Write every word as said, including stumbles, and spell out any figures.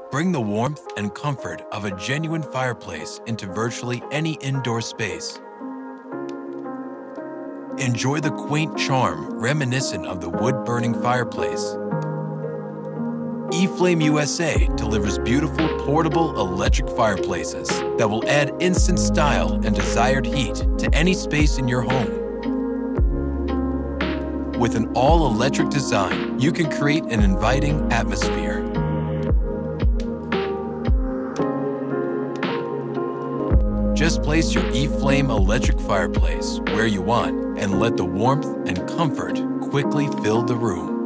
Bring the warmth and comfort of a genuine fireplace into virtually any indoor space. Enjoy the quaint charm reminiscent of the wood-burning fireplace. eFlame U S A delivers beautiful portable electric fireplaces that will add instant style and desired heat to any space in your home. With an all-electric design, you can create an inviting atmosphere. Just place your eFlame electric fireplace where you want and let the warmth and comfort quickly fill the room.